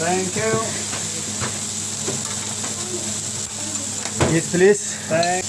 Thank you. Yes, please. Thank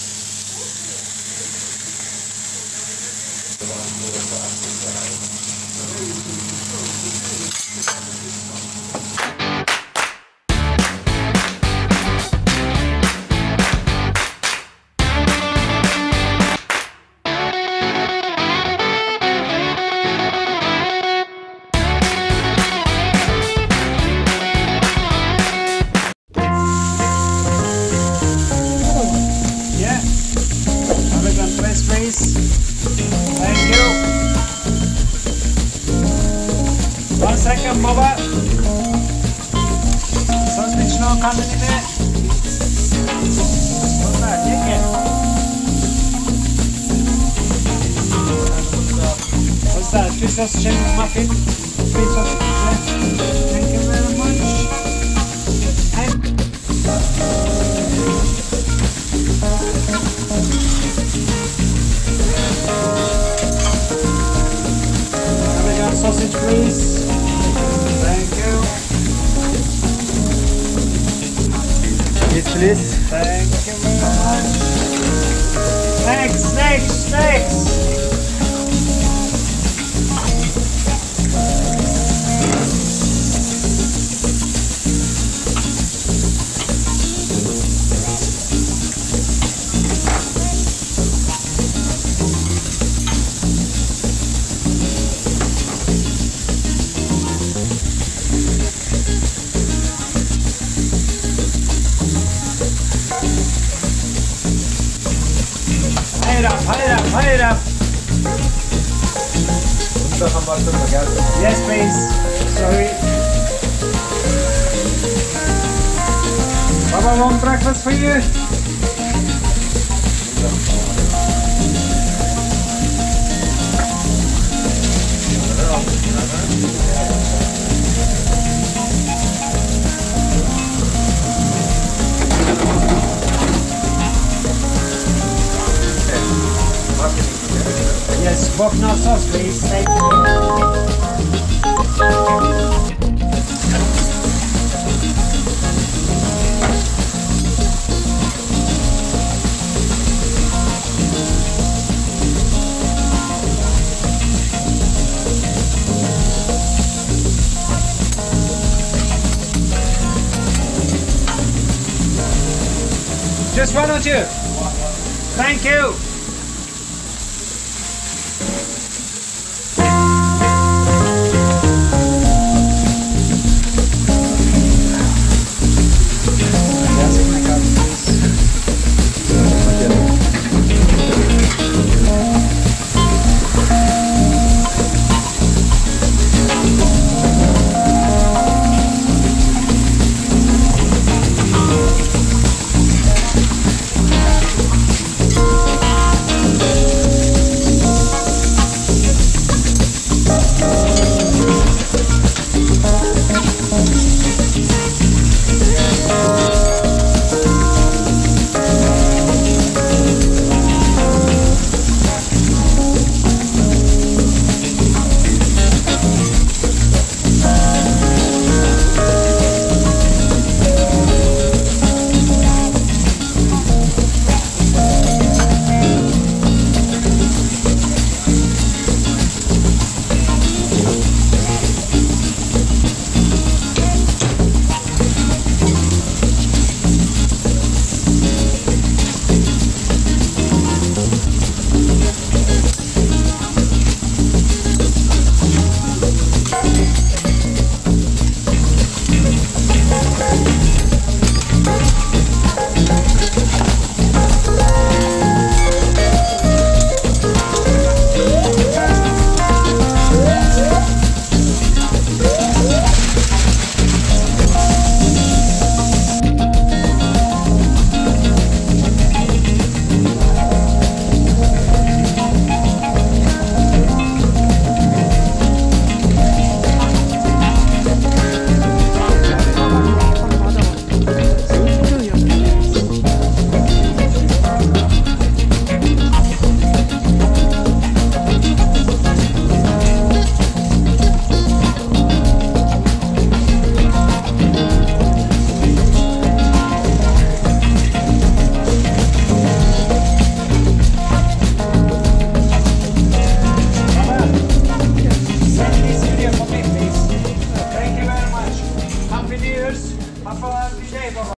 Yeah. American press please. Thank you. 1 second, Boba. Sausage no coming in there. What's that? Take it. What's that? 3 sausage and muffin. 3 sausages. Thank you very much. And American sausage, please. Thank you. Yes, please. Thank you very much. Next. Hurry it up. Yes, please. Sorry. Baba, warm breakfast for you. Yes, buffalo sauce, please. Thank you. Just 1 or 2. Thank you.